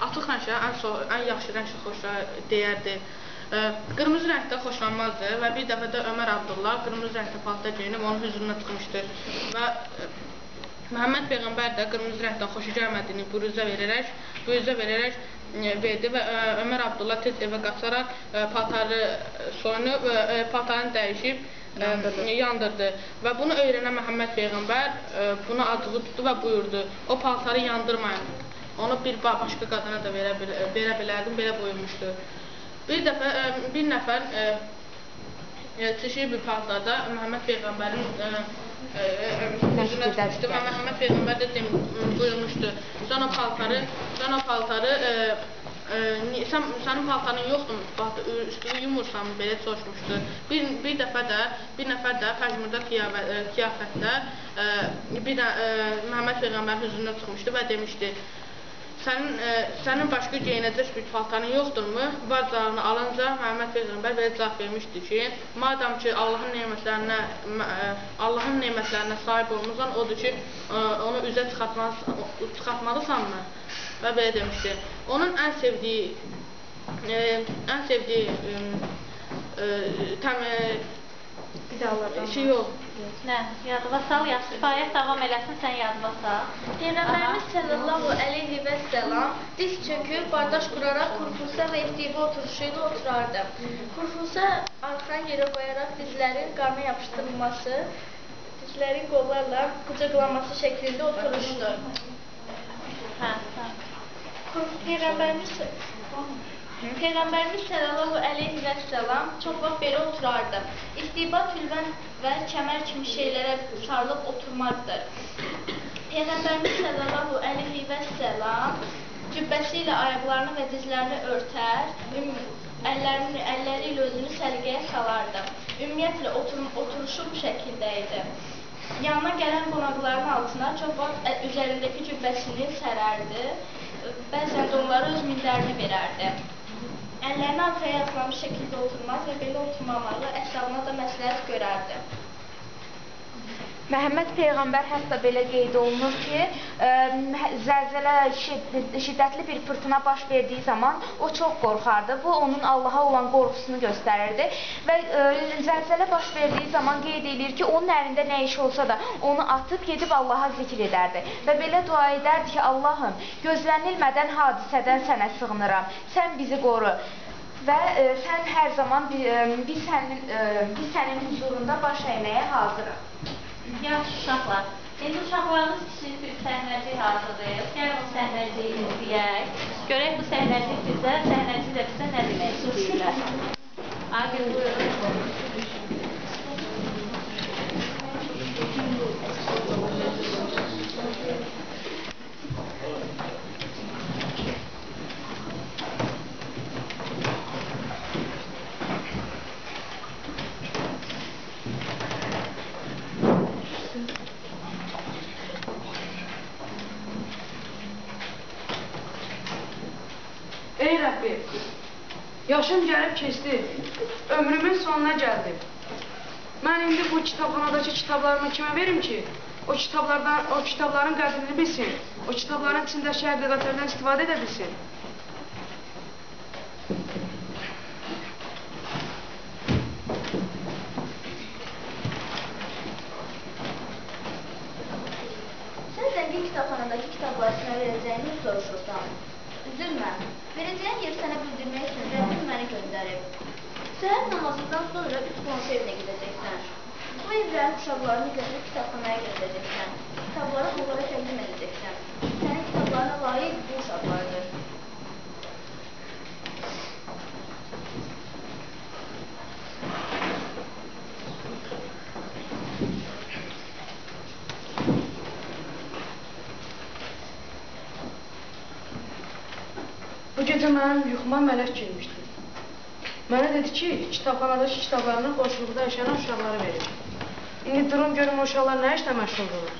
açıq rəngə ən yaxşı rəng xoşlayır deyərdi. Qırmızı rəngdə xoşlanmazdı və bir dəfə də Ömər Abdullah qırmızı rəngdə paltar geyinib onun hüzuruna çıxmışdı və Məhəmməd Peyğəmbər də qırmızı rəngdən xoşu gəlmədiyini büruzə verərək verdi və Ömər Abdullah tez evə qaçaraq paltarı soyunub, paltarını dəyişib yandırdı və bunu öyrənən Məhəmməd Peyğəmbər buna acığı tutdu və buyurdu, o paltarı yandırmayın, onu bir başqa qadına da verə bilərdim, belə buyurmuşdu. Bir nəfər çeşir bir paltarda Məhəmməd Peyğəmbərin üzünə tutmuşdu və Məhəmməd Peyğəmbər də buyurmuşdu, sən o paltarı, sənin paltarın yoxdur, üstünü yumursan, belə soruşmuşdu. Bir nəfər də Pəjmurda qiyafətdə Məhəmməd Peyğəmbərin hüzuruna çıxmışdı və demişdi, sənin başqa geyinəcək bir paltarın yoxdurmu? Var cavabını alınca Məhəmməd Peyğəmbər belə cavab vermişdi ki, madam ki Allahın nemətlərinə sahib olmuşsan, odur ki, onu üzə çıxartmalısanmı? Və belə demişdi. Onun ən sevdiyi şey yox. Nə? Yadıva sal, kifayət davam eləsin, sən yadıva sal. Peyğəmbərimiz sallallahu əleyhi və səllam diz çöküb, bardaş quraraq kurfusa və iftiba oturuşu ilə oturardı. Kurfusa arxan yerə qoyaraq dizlərin qarna yapışdırılması, dizlərin qollarla qucaqlanması şəklində oturuşdur. Peyğəmbərimiz sallallahu əleyhi və səllam çox vaxt belə oturardı. İstiba tülbən və kəmər kimi şeylərə sarılıb oturmaqdır. Peyğəmbərimiz sallallahu əleyhi və səllam cübbəsi ilə ayaqlarını və dizlərini örtər, əlləri ilə özünü səliqəyə salardı. Ümumiyyətlə oturuşu bu şəkildə idi. Yanına gələn qonaqların altına çox vaxt üzərindəki cübbəsini sərərdi, bəzən də onlara öz mindərini verərdi. Əllərini arxaya yaslanmış şəkildə oturmaz və belə oturmamağı əşrafına da məsləhət görərdi. Məhəmməd Peyğəmbər hətta belə qeyd olunur ki, zəlzələ şiddətli bir fırtına baş verdiyi zaman o çox qorxardı. Bu, onun Allaha olan qorxusunu göstərirdi və zəlzələ baş verdiyi zaman qeyd edir ki, onun əlində nə iş olsa da onu atıb gedib Allaha zikr edərdi və belə dua edərdi ki, Allahım, gözlənilmədən hadisədən sənə sığınıram, sən bizi qoru və sən hər zaman biz sənin huzurunda baş əyməyə hazırıq. Yaxşı uşaqlar, indi uşaqlarımız kiçik bir səhnəcik hazırlayır. Gəlin bu səhnəciyi izləyək. Görək bu səhnəcik bizə nə demək istəyirlər. Agil, buyurun. Ey Rəbbi, yaşım gəlib keçdi, ömrümün sonuna gəldim. Mən indi bu kitabxanadakı kitablarımı kimə verim ki, o kitabların qədrini bilsin, o kitabların içindəki həqiqətlərdən istifadə edə bilsin. Sən zəngin kitabxanadakı kitabları sənə verəcəyini soruşursan. Üzülmə, verəcəyən yeri sənə bildirmək üçün Rəbbim məni göndərib. Səhər namazından sonra 3 qonşu evinə gedəcəksən. Bu evlərin uşaqlarını götürüb kitabxanaya göndərəcəksən. Kitabları onlara təqdim edəcəksən. Sənin kitablarına layiq bu uşaqlardır. Bu gecə mənim yuxuma mələk girmişdi. Mənə dedi ki, kitabxanadakı kitablarını qonşuluqda yaşayan uşaqlara verir. İndi durum görüm o uşaqlar nə işlə məşğuldurlar?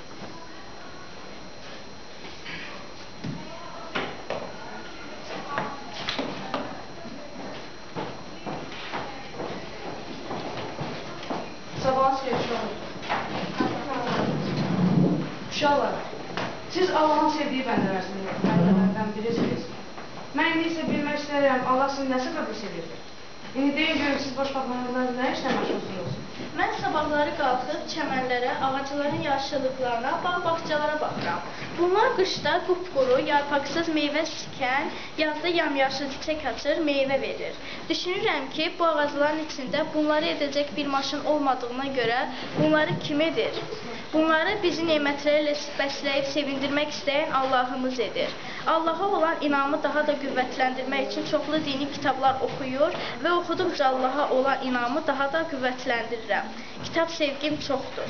Sabahınız xeyir uşaqlar. Uşaqlar, siz Allahın sevdiyi bəndələrdən birisiniz. Mən indi isə bilmək istəyirəm, Allah sizi nə səbəbə sevir? İndi deyin görüm, siz boş vaxtlarınızda nə işlə məşğulsunuz? Mən sabahları qalxıb çəmənlərə, ağacların yaşıllıqlarına, bağ-bağçalara baxıram. Bunlar qışda qupquru, yarpaqsız meyvə sikən, yazda yamyaşıl çiçək açır, meyvə verir. Düşünürəm ki, bu ağacların içində bunları edəcək bir maşın olmadığına görə bunları kim edir? Bunları bizi nemətlərlə bəsləyib sevindirmək istəyən Allahımız edir. Allaha olan inamı daha da qüvvətləndirmək üçün çoxlu dini kitablar oxuyur və oxuduqca Allaha olan inamı daha da qüvvətləndirirəm. Kitab sevgim çoxdur.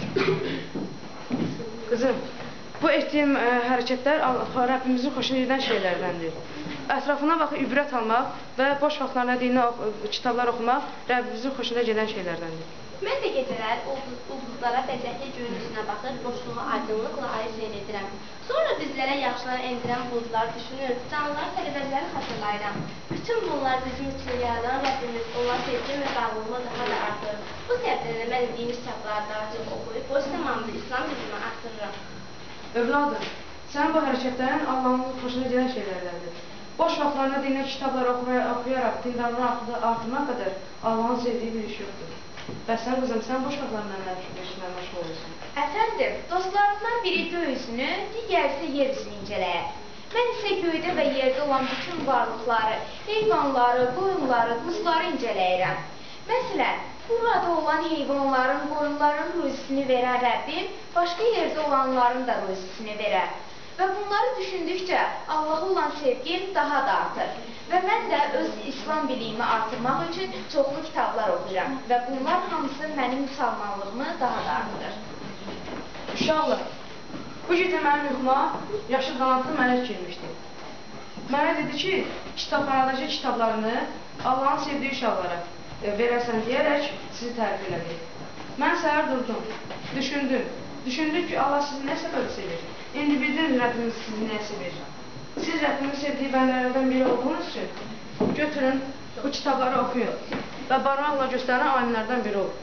Qızım, bu etdiyim hərəkətlər Rəbbimizin xoşuna gedən şeylərdəndir. Ətrafına baxıb ibrət almaq və boş vaxtlarında dini kitablar oxumaq Rəbbimizin xoşuna gedən şeylərdəndir. Mən də gecələr ulduzlara bəzəkli göyün üstünə baxır, boşluğu aydınlıqla ayı seyr edirəm. Sonra dizlərə yaxşılar endirən buludlar düşünür, canlıları tələbələri xatırlayıram. Bütün bunlar bizim üçün yaradan Rəbbimiz, onlar sevgi və bağlılığı daha da artır. Bu səbəbdən mən dini kitabları daha çox oxuyub, boş zamanında İslam bilgimi artırıram. Övladım, sənin bu hərəkətlərin Allahın xoşuna gedən şeylərdəndir. Boş vaxtlarında dini kitablar oxuyaraq dindarlığı artırmaq qədər Allahın sevdiyi bir iş yoxdur. Bəs sən qızım, sən boş vaxtlarında nə işlə məşğul olursun? Əfəndim, dostlarımdan biri göğüsünü, digəri isə yer üzünü incələyər. Mən isə göydə və yerdə olan bütün varlıqları, heyvanları, qoyunları, quzları incələyirəm. Məsələn, burada olan heyvanların, qoyunların ruzisini verən Rəbbim, başqa yerdə olanların da ruzisini verər. Və bunları düşündükcə Allaha olan sevgim daha da artır. Və mən də öz İslam biliyimi artırmaq üçün çoxlu kitablar oxuyuram. Və bunlar hamısı mənim müsəlmanlığımı daha da artırır. Uşaqlar, bu gecə mənim yuxuma yaşıl qanadlı mələk girmişdi. Mənə dedi ki, kitabxanadakı kitablarını Allahın sevdiyi uşaqlara verəsən deyərək sizi tərif elədi. Mən səhər durdum, düşündüm ki, Allah sizi nə səbəb sevir? İndi bildiniz Rəbbimiz sizi nəyə sevir? Siz Rəbbimiz sevdiyi bəndələrdən biri olduğunuz üçün götürün, bu kitabları oxuyun və barmaqla göstərən alimlərdən biri olun.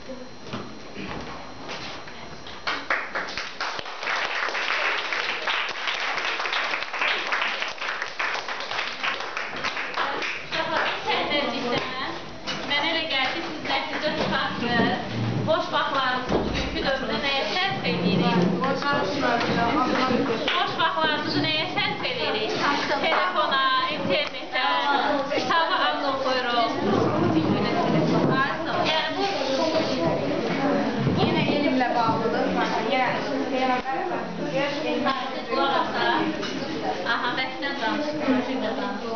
Mənə elə gəlir ki, siz nəticə çıxartır, boş vaxtlarınızı bugünkü dövrdə nəyə sərf edirik? Boş vaxtlarınızı nəyə sərf edirik? Telefona, internetə, kitabı az oxuyuruq. Yəni bu Yenə elmlə bağlıdır. qulaq asaq. Aha, bəsdən danışıq.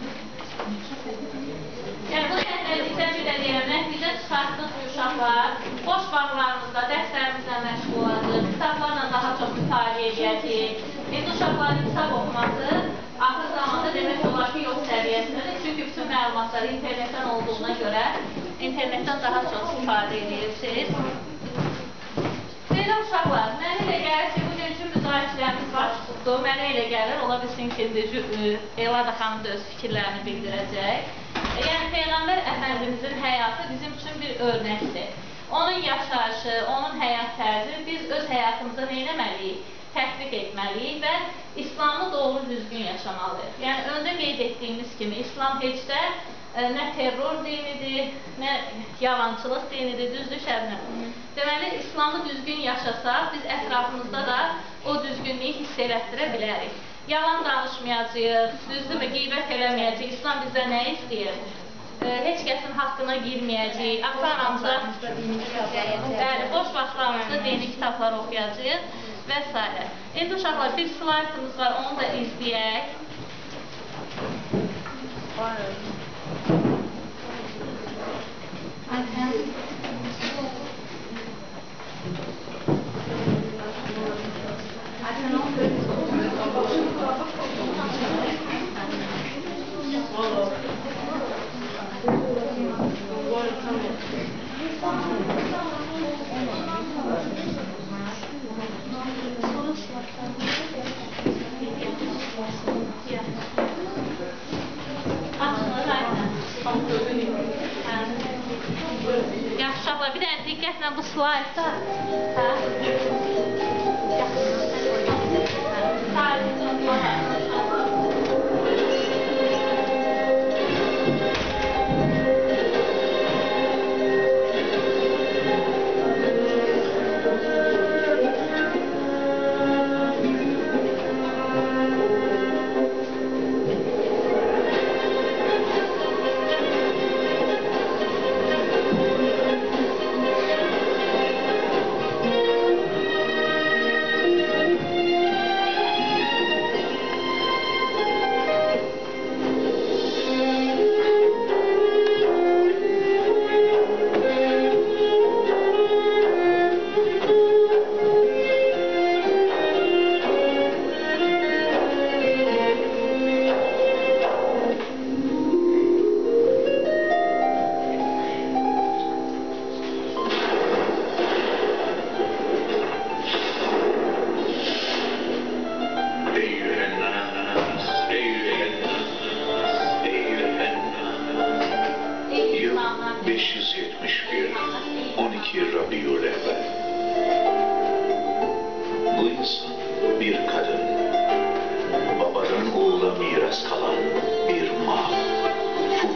Yəni bu səhnəlikdən bir də deyirəm, nəticə çıxartdıq bu uşaqlar, boş vaxtlarımızda dərslərimizlə məşğul olacaq, kitablarla daha çox mütaliə edəcəyik. İndi uşaqların kitab oxuması axır zamanda demək olar ki, yox səviyyəsidir. Çünki bütün məlumatlar internetdən olduğuna görə internetdən daha çox istifadə edirsiniz. Belə uşaqlar, mənə elə gəlir ki, bugünkü müzakirəmiz başlıqdır. Mənə elə gəlir, ola bilsin ki, Elada xanım da öz fikirlərini bildirəcək. Yəni, Peyğəmbər Əfəndimizin həyatı bizim üçün bir örnəkdir. Onun yaşayışı, onun həyat tərzi biz öz həyatımıza nə etməliyik? Tətbiq etməliyik və İslamı doğru düzgün yaşamalıyıq. Yəni, öndə qeyd etdiyimiz kimi, İslam heç də nə terror dinidir, nə yalançılıq dinidir, düzdür Şəbnəm. Deməli, İslamı düzgün yaşasaq, biz ətrafımızda da o düzgünlüyü hiss elətdirə bilərik. Yalan danışmayacaq, düzdürmü, qeybət eləməyəcək. İslam bizdə nə istəyir? Heç kəsin haqqına girməyəcək, ata-anamıza boş vaxtlarımızda dini kitablar oxuyacaq və s. İndi uşaqlar, bir slaydımız var, onu da izləyək. Yaxşı uşaqlar, bir dənə diqqətlə bu slaydda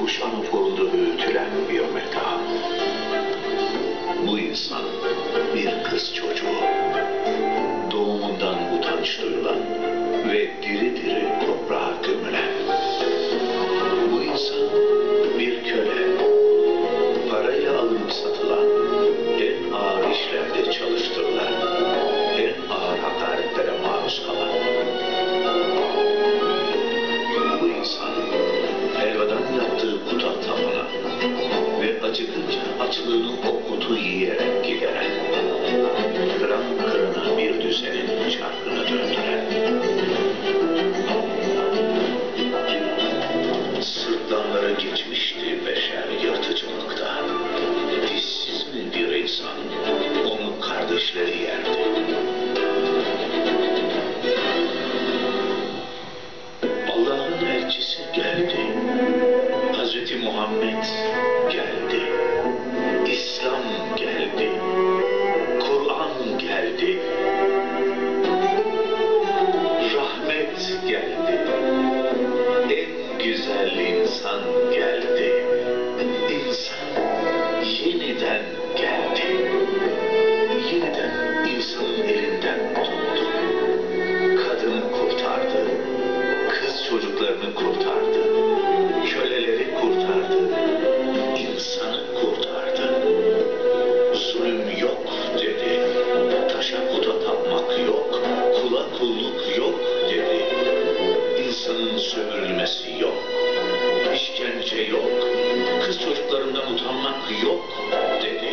kuş anaforunda büyütülen bir meta. Bu insan bir kız çocuğu. Doğumundan utanç duyulan ve diri diri toprağa gömülen. Bu insan bir köle. Parayla alınıp satılan, en ağır işlerde çalıştırılan, en ağır hakaretlere maruz kalan. Bu insan helvadan yaptığı puta tapınan ve acıkınca açlığını o kutu yiyerek gideren, kıran kırana bir düzenin çarkını döndüren, sırtlanları geçmişti beşer yırtıcılıkta. Dişsiz mi bir insan, onu kardeşleri yerdi. Allah'ın elçisi geldi. Hazreti Muhammed geldi. İslam geldi. Kur'an geldi. Rahmet geldi. En güzel insan geldi. İnsan yeniden geldi. Yeniden insanın elinden tuttu. Kadını kurtardı. Kız çocuklarını kurtardı. Köleleri kurtardı. İnsanı kurtardı. Zulüm yok dedi. Taşa puta tapmak yok. Kula kulluk yok dedi. İnsanın sömürülmesi yok. İşkence yok. Kız çocuklarından utanmak yok dedi.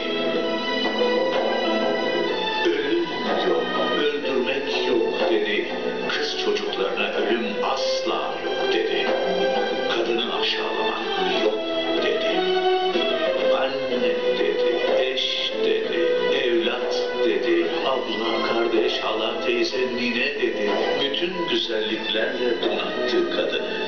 Ölüm yok. Öldürmek yok dedi. Kız çocuklarına ölüm asla yok dedi. Kadını aşağılamak yok dedi. Anne dedi, eş dedi, evlat dedi, abla, kardeş, hala, teyze, nine dedi. Bütün güzelliklerle donattı kadını.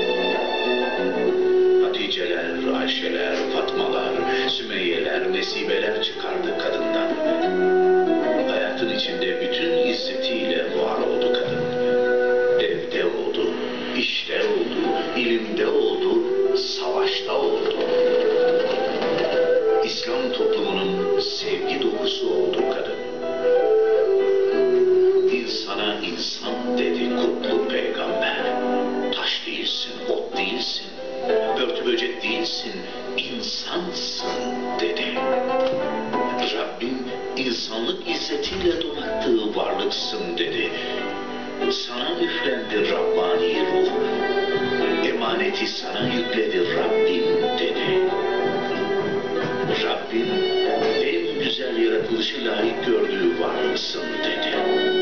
Haticeler, Ayşeler, Fatmalar, Sümeyyeler, Nesibeler çıkardı kadından. Hayatın içinde bütün izzetiyle var oldu kadın. Evde oldu, işte oldu, ilimde oldu, savaşta oldu. İslam toplumunun sevgi dokusu oldu kadın. İnsana insan dedi kutlu peygamber. Taş değilsin, ot değilsin, börtü böcek değilsin, insansın dedi. Rabbim insanlık izzetiyle donattığı varlıksın dedi. Sana üflendi Rabbani ruh, emaneti sana yükledi Rabbim dedi. Rabbim en güzel yaratılışı layık gördüğü varlıksın dedi.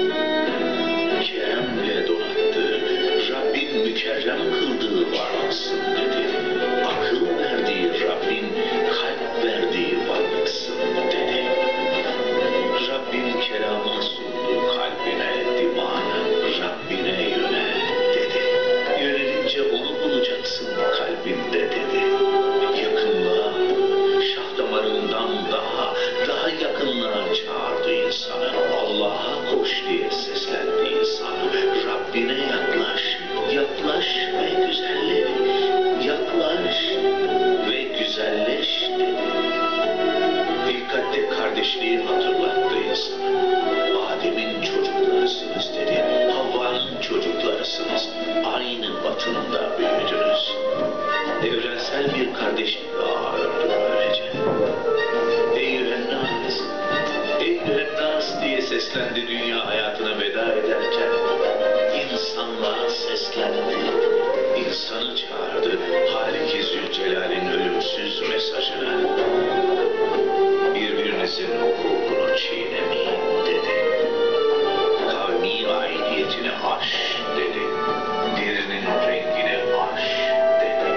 Keremle donattı, Rabbim mükerrem kıldığı varlıksın dedi. Akıl verdiği Rabbim, kalp verdiği varlıksın dedi. Rabbim kelamını sundu kalbine, dimağına, Rabbine yönel dedi. Yönelince onu bulacaksın kalbinde dedi. Yakınlığa, şah damarından daha yakınlığa çağırdı insanı. Allah'a koş diye seslendi insan. Rabbine yaklaş, yaklaş ve güzelleş, yaklaş ve güzelleş dedi. Dikkatle kardeşliği hatırlattı insana. Adem'in çocuklarısınız dedi. Havva'nın çocuklarısınız. Aynı batında büyüdünüz. Evrensel bir kardeşlik ağı ördü böylece. Eyühennas, Eyühennas diye seslendi dünya hayatına veda ederken. İnsanlığa seslendi. İnsanı çağırdı Halik-i Zülcelal'in ölümsüz mesajına. Birbirinizin hukukunu çiğnemeyin dedi. Kavmi aidiyetini aş dedi. Birinin rengini aş dedi.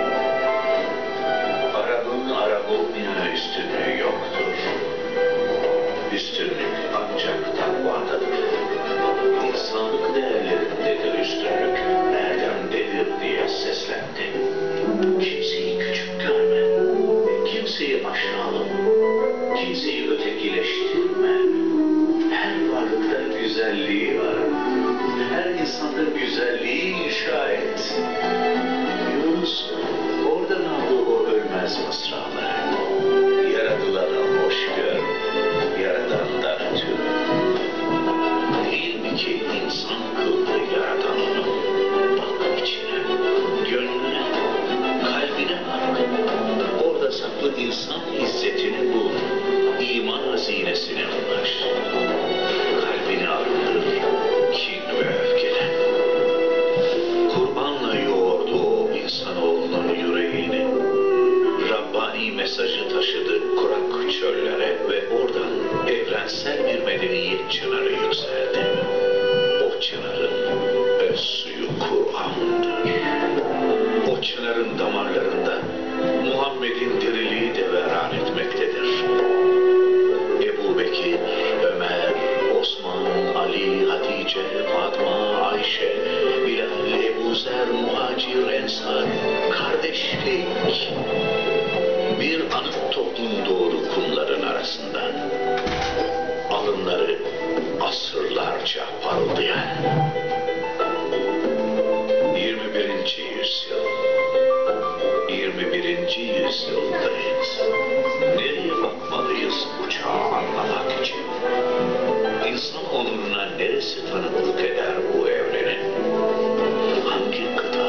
Arabın Arabına üstünlüğü yoktur. Üstünlük ancak takvadadır. medeniyet çınarı yükseldi. O çınarın öz suyu Kur'an'dır. O çınarın damarlarında Muhammed'in diriliği deveran etmektedir. Ebu Bekir, Ömer, Osman, Ali, Hatice, Fatma, Ayşe, Bilal, Ebu Zer, Muhacir, Ensar, kardeşlik. Bir anıt toplum doğdu kumların arasından. Alınları asırlarca parıldayan. 21. yüzyıl. 21. yüzyıldayız. Nereye bakmalıyız bu çağı anlamak için? İnsan onuruna neresi tanıklık eder bu evrenin? Hangi kıta?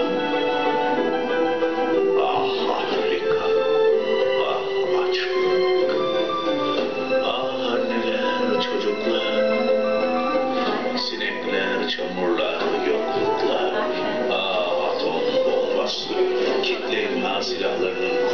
Ah Afrika, ah açlık, ah anneler, çocuklar, sinekler, çamurlar, yokluklar, ah atom bombası, kitle imha silahlarının